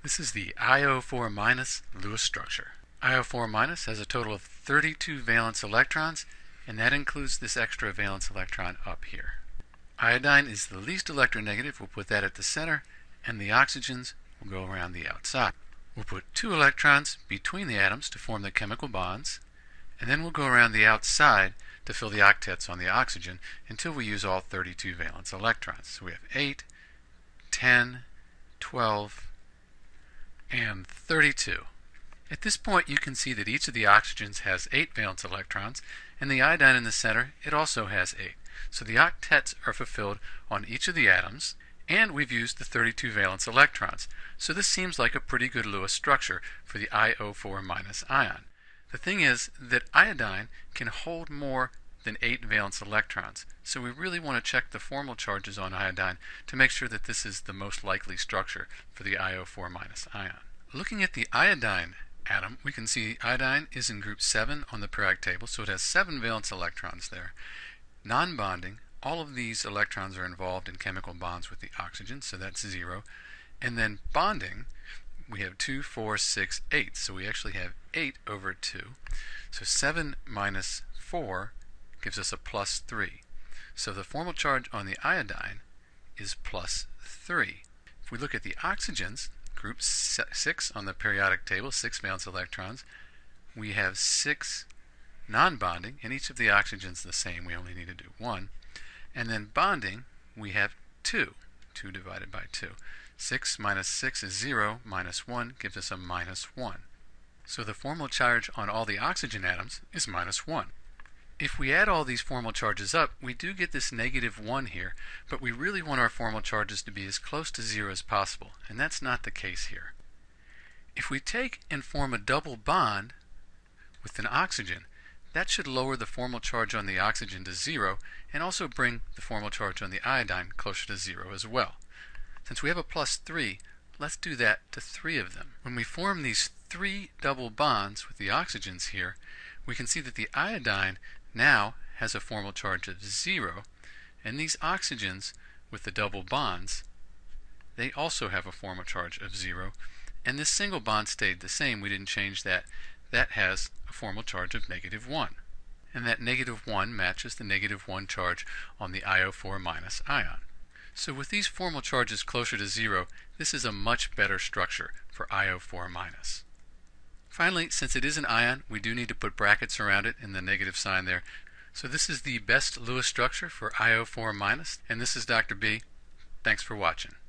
This is the IO4 Lewis structure. IO4 has a total of 32 valence electrons, and that includes this extra valence electron up here. Iodine is the least electronegative. We'll put that at the center, and the oxygens will go around the outside. We'll put 2 electrons between the atoms to form the chemical bonds, and then we'll go around the outside to fill the octets on the oxygen until we use all 32 valence electrons. So we have 8, 10, 12, and 32. At this point you can see that each of the oxygens has 8 valence electrons, and the iodine in the center, it also has 8. So the octets are fulfilled on each of the atoms, and we've used the 32 valence electrons. So this seems like a pretty good Lewis structure for the IO4 ion. The thing is that iodine can hold more than 8 valence electrons, so we really want to check the formal charges on iodine to make sure that this is the most likely structure for the IO4 ion. Looking at the iodine atom, we can see iodine is in group 7 on the periodic table, so it has 7 valence electrons there. Non-bonding, all of these electrons are involved in chemical bonds with the oxygen, so that's 0. And then bonding, we have 2, 4, 6, 8, so we actually have 8 over 2. So 7 minus 4 gives us a plus 3. So the formal charge on the iodine is plus 3. If we look at the oxygens, group 6 on the periodic table, 6 valence electrons, we have 6 non-bonding, and each of the oxygens the same, we only need to do 1. And then bonding, we have 2 divided by 2. 6 minus 6 is 0, minus 1 gives us a minus 1. So the formal charge on all the oxygen atoms is minus 1. If we add all these formal charges up, we do get this negative 1 here, but we really want our formal charges to be as close to 0 as possible, and that's not the case here. If we take and form a double bond with an oxygen, that should lower the formal charge on the oxygen to 0 and also bring the formal charge on the iodine closer to 0 as well. Since we have a plus 3, let's do that to 3 of them. When we form these 3 double bonds with the oxygens here, we can see that the iodine now has a formal charge of 0, and these oxygens with the double bonds, they also have a formal charge of 0, and this single bond stayed the same. We didn't change that. That has a formal charge of negative 1, and that negative 1 matches the negative 1 charge on the IO4 ion. So with these formal charges closer to 0, this is a much better structure for IO4 Finally, since it is an ion, we do need to put brackets around it in the negative sign there. So this is the best Lewis structure for IO4 and this is Dr. B. Thanks for watching.